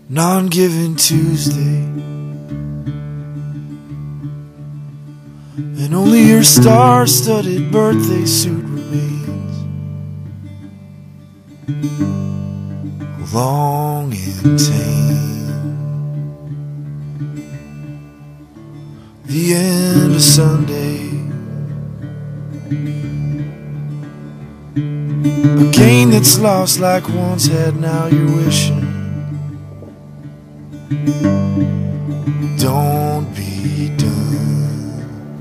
Non-Giving Tuesday, and only your star-studded birthday suit remains, long and tame. The end of Sunday, a game that's lost like once had, now you're wishing. Don't be done.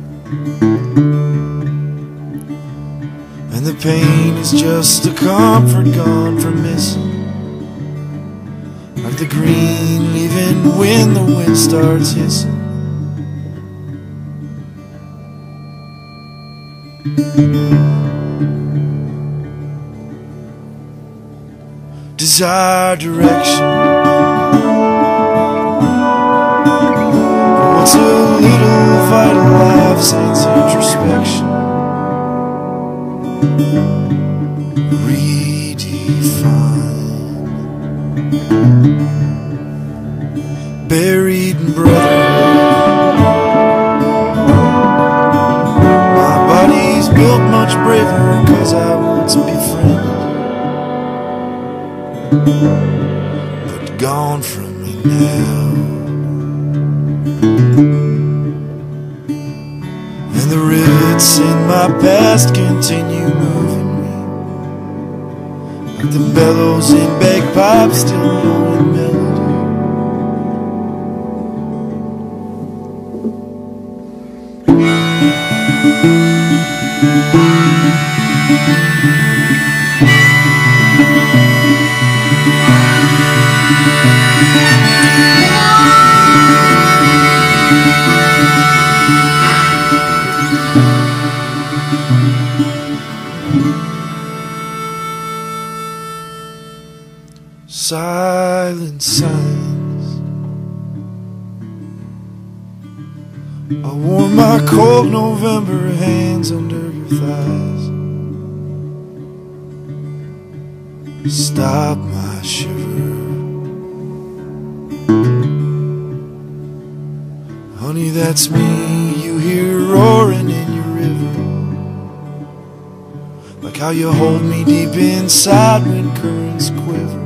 And the pain is just a comfort gone from missing, like the green leaving when the wind starts hissing. Desire direction, what's a little vital life since introspection? Redefined, buried in brotherhood. My body's built much braver 'cause I once befriended, but gone from me now. And the rivets in my past continue moving me, like the bellows in bagpipes still blowing melody. Silent signs, I warm my cold November hands under your thighs. Stop my shiver, honey, that's me you hear roaring in your river, like how you hold me deep inside when currents quiver.